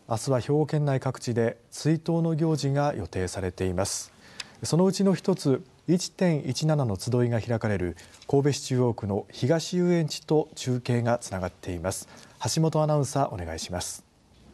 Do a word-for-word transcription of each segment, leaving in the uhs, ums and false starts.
明日は兵庫県内各地で追悼の行事が予定されています。そのうちの一つ いちてんいちなな の集いが開かれる神戸市中央区の東遊園地と中継がつながっています。橋本アナウンサー、お願いします。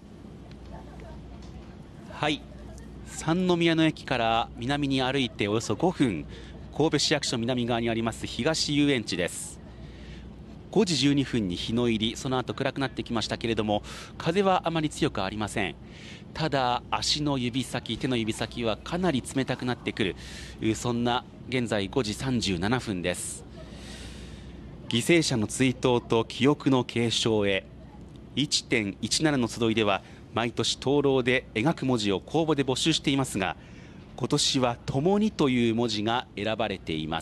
はい、三宮の駅から南に歩いておよそごふん、神戸市役所南側にあります東遊園地です。ごじじゅうにふんに日の入り、その後暗くなってきましたけれども、風はあまり強くありません。ただ足の指先、手の指先はかなり冷たくなってくる、そんな現在ごじさんじゅうななふんです。犠牲者の追悼と記憶の継承へ いちてんいちなな の集いでは毎年灯籠で描く文字を公募で募集していますが、今年は共にという文字が選ばれています。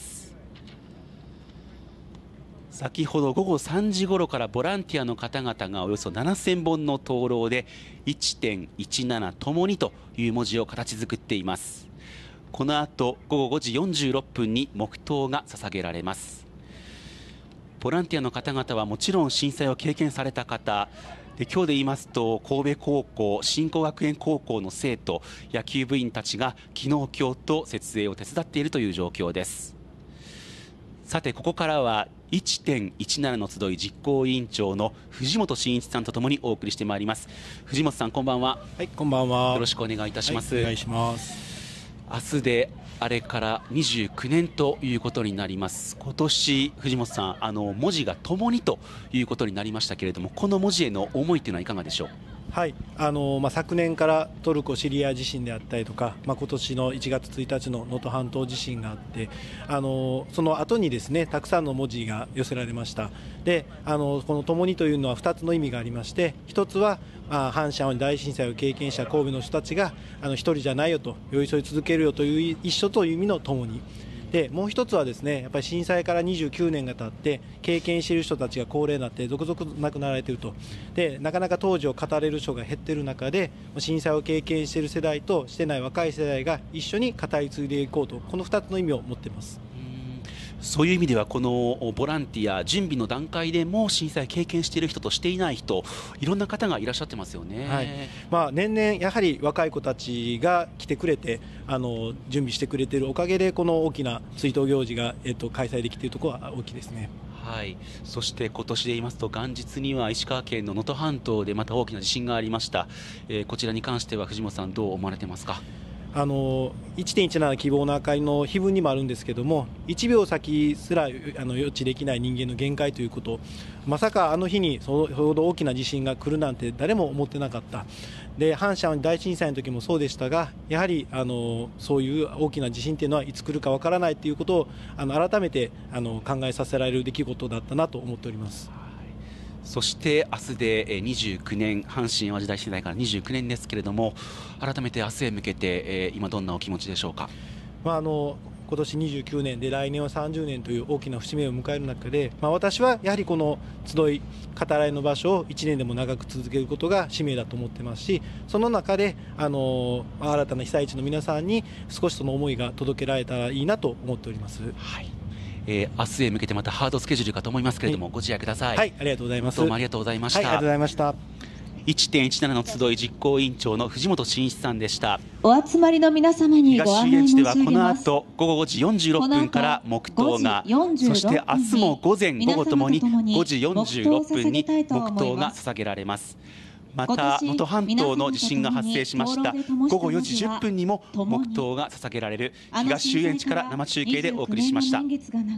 先ほどごごさんじごろからボランティアの方々がおよそななせんぼんの灯籠で いちてんいちなな 共にという文字を形作っています。この後ごごごじよんじゅうろっぷんに黙祷が捧げられます。ボランティアの方々はもちろん震災を経験された方で、今日で言いますと神戸高校、新興学園高校の生徒、野球部員たちが昨日今日と設営を手伝っているという状況です。さてここからは いちてんいちなな の集い実行委員長の藤本真一さんとともにお送りしてまいります。藤本さん、こんばんは。 はい、こんばんは。 よろしくお願いいたします。 はい、お願いします。 明日であれからにじゅうきゅうねんということになります。今年藤本さん、あの文字が共にということになりましたけれども、この文字への思いというのはいかがでしょう。 はい、あのまあ、昨年からトルコ・シリア地震であったりとか、まあ、今年のいちがつついたちの能登半島地震があって、あのその後にですね、たくさんの文字が寄せられました。で、あのこの共にというのはふたつの意味がありまして、ひとつは、まあ、阪神・淡路大震災を経験した神戸の人たちがあの一人じゃないよと、寄り添い続けるよという一緒という意味の共に。でもう一つはですね、やっぱり震災からにじゅうきゅうねんが経って経験している人たちが高齢になって続々亡くなられていると。でなかなか当時を語れる人が減っている中で、震災を経験している世代としてない若い世代が一緒に語り継いでいこうと、このふたつの意味を持っています。 そういう意味ではこのボランティア準備の段階でも震災経験している人としていない人、いろんな方がいらっしゃってますよね。 はい、まあ、年々やはり若い子たちが来てくれて、あの準備してくれているおかげでこの大きな追悼行事が、えっと、開催できているところは大きいですね。 はい、そして今年で言いますと元日には石川県の能登半島でまた大きな地震がありました。えー、こちらに関しては藤本さん、どう思われてますか。 あの いちてんいちなな 希望の明かりの碑文にもあるんですけども、いちびょう先すらあの予知できない人間の限界ということ、まさかあの日にそれほど大きな地震が来るなんて誰も思ってなかった。で阪神・淡路大震災の時もそうでしたが、やはりあのそういう大きな地震というのはいつ来るかわからないということをあの改めてあの考えさせられる出来事だったなと思っております。 そして明日でにじゅうきゅうねん、阪神・淡路大震災からにじゅうきゅうねんですけれども、改めて明日へ向けて今どんなお気持ちでしょうか。 まあ、あの今年にじゅうきゅうねんで来年はさんじゅうねんという大きな節目を迎える中で、まあ、私はやはりこの集い語らいの場所をいちねんでも長く続けることが使命だと思ってますし、その中であの新たな被災地の皆さんに少しその思いが届けられたらいいなと思っております。 はい、えー、明日へ向けてまたハードスケジュールかと思いますけれども、はい、ご自愛ください。 はい、ありがとうございます。 どうもありがとうございました。 はい、ありがとうございました。 いちてんいちなな の集い実行委員長の藤本真一さんでした。 お集まりの皆様にご案内申し上げます。 東遊園地ではこの後ごごごじよんじゅうろっぷんから黙祷が、そして明日も午前午後ともにごじよんじゅうろっぷんに黙祷が捧げられます。また能登半島の地震が発生しましたごごよじじゅっぷんにも黙祷が捧げられる東遊園地から生中継でお送りしました。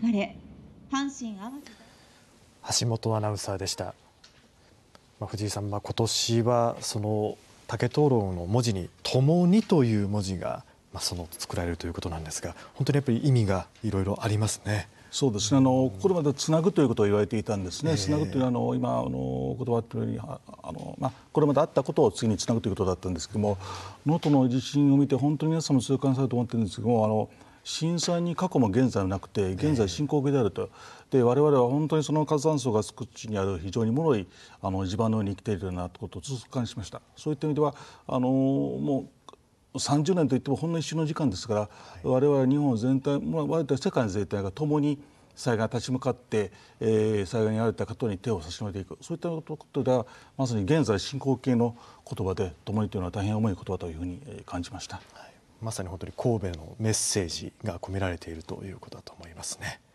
橋本アナウンサーでした。まあ、藤井さん、まあ、今年はその竹灯籠の文字に「共に」という文字が、まあ、その作られるということなんですが、本当にやっぱり意味がいろいろありますね。 そうですね、あのこれまでつなぐということを言われていたんですね。つなぐというのはあの今あの言葉っていうようにあの、まあ、これまであったことを次につなぐということだったんですけども、能登の地震を見て本当に皆さんも痛感されると思ってるんですけども、あの震災に過去も現在もなくて現在進行形であると。で我々は本当にその活断層が少しにある非常に脆いあの地盤のように生きているようなことを痛感しました。そういった意味ではあのもうさんじゅうねんといってもほんの一瞬の時間ですから、はい、我々日本全体、まあ、割と世界全体が共に災害に立ち向かって、えー、災害に遭われた方に手を差し伸べていく、そういったことではまさに現在進行形の言葉で、共にというのは大変重い言葉というふうに感じました。 はい、まさに本当に神戸のメッセージが込められているということだと思いますね。